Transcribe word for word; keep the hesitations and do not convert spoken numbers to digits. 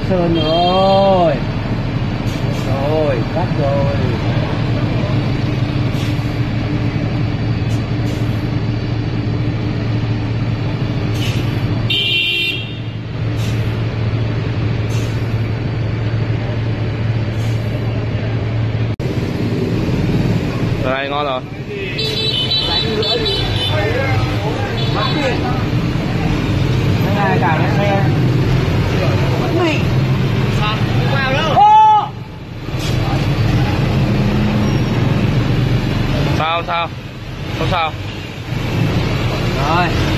sơn rồi. Rồi, cắt rồi. Đây ngon rồi. Cái này cả cái xe bánh mì sao vào đâu. Ô! Sao sao không sao Rồi